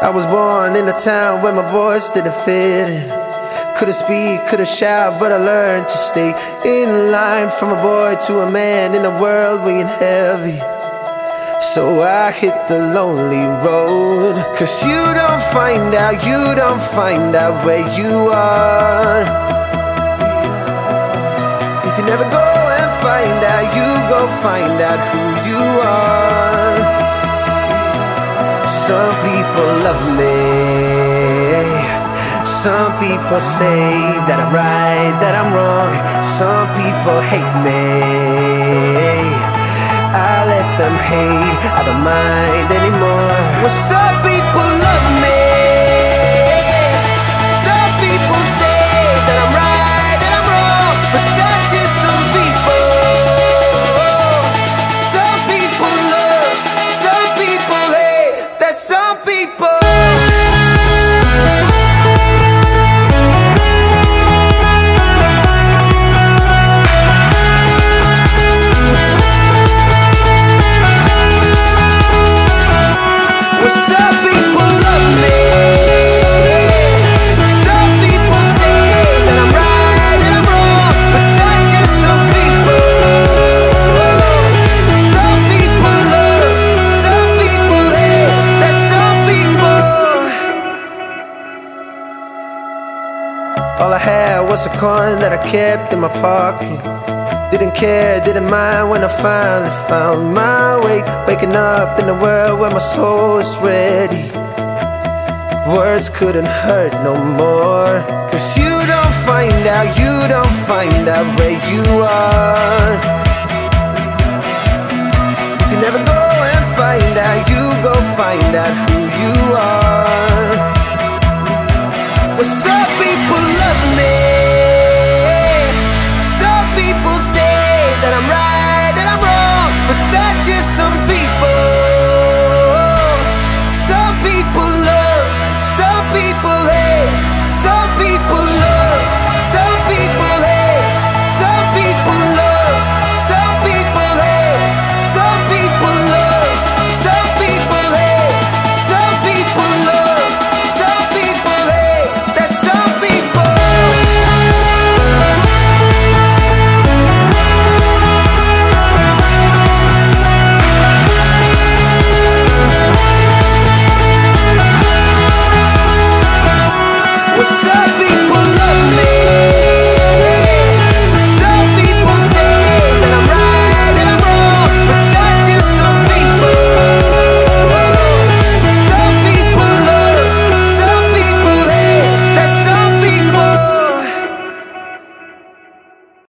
I was born in a town where my voice didn't fit in. Couldn't speak, couldn't shout, but I learned to stay in line. From a boy to a man in a world weighing heavy. So I hit the lonely road. Cause you don't find out where you are. If you never go and find out, you go find out who you are. Some people love me. Some people say that I'm right, that I'm wrong. Some people hate me. I let them hate, I don't mind anymore. Well, some people love me. Some people say that I'm right, that I'm wrong. But that's just some people. Some people love, some people hate. That's some people. Some people love me. Some people say that I'm right and I'm wrong. But that's just some people. Some people love, some people hate. That's some people. All I had was a coin that I kept in my pocket. Didn't care, didn't mind when I finally found my way. Waking up in a world where my soul is ready. Words couldn't hurt no more. Cause you don't find out where you are. If you never go and find out, you go find out who you are. What's up?